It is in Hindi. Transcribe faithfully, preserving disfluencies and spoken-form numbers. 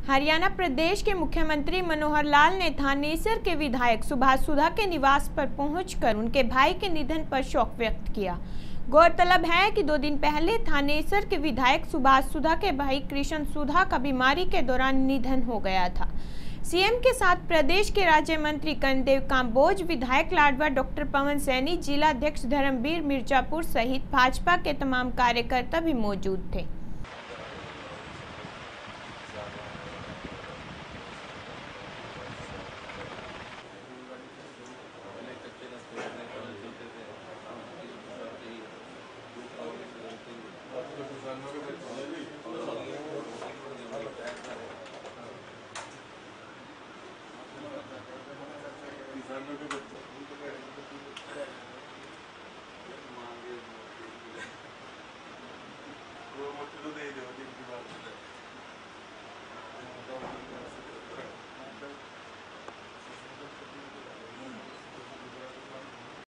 हरियाणा प्रदेश के मुख्यमंत्री मनोहर लाल ने थानेसर के विधायक सुभाष सुधा के निवास पर पहुंचकर उनके भाई के निधन पर शोक व्यक्त किया। गौरतलब है कि दो दिन पहले थानेसर के विधायक सुभाष सुधा के भाई कृष्ण सुधा का बीमारी के दौरान निधन हो गया था। सीएम के साथ प्रदेश के राज्य मंत्री कर्णदेव काम्बोज, विधायक लाडवा डॉक्टर पवन सैनी, जिला अध्यक्ष धर्मवीर मिर्जापुर सहित भाजपा के तमाम कार्यकर्ता भी मौजूद थे। तो दे दो